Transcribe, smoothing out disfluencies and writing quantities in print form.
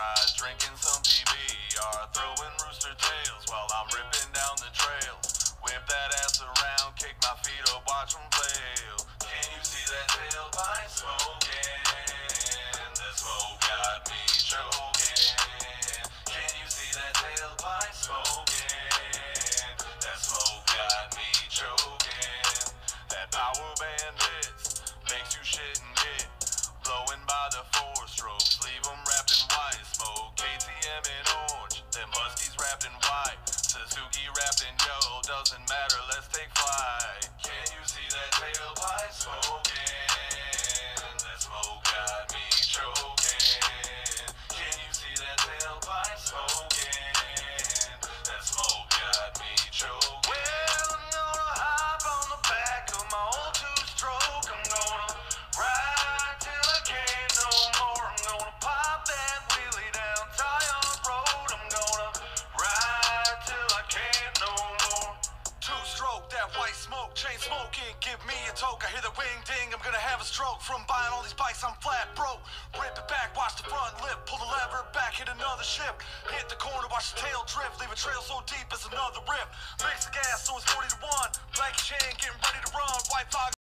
Motorized, drinking some PBR, throwing rooster tails while I'm ripping down the trails. Whip that ass around, kick my feet up, watch them flail. Can you see that tailpipe smoking? The smoke got me choking. Can you see that tailpipe smoking? That smoke got me choking. That power band hits, makes you shit and get. Blowing by the 4 strokes, leave them wrapped in white smoke. KTM in orange, them huskies wrapped in white. Suzuki wrapped in yellow, doesn't matter, let's take flight. Can you see that tailpipe smoking? That smoke got me choking. Can you see that tailpipe smoking? That smoke got me choking. Well, I'm gonna hop on the back of my old 2-stroke. I'm gonna ride till I can't no more. I'm gonna pop that wheelie down Tire Road. I'm gonna ride till I can't no more. 2-stroke, that white smoke, chain smoking, give me a toke. I hear the wing ding, I'm gonna have a stroke. From buying all these bikes, I'm flat broke. Rip it back, watch the front lip, pull the lever back, hit another ship. Hit the corner, watch the tail drift, leave a trail so deep it's another rip. Mix the gas so it's 40 to 1, blank chain, getting ready to run. White fog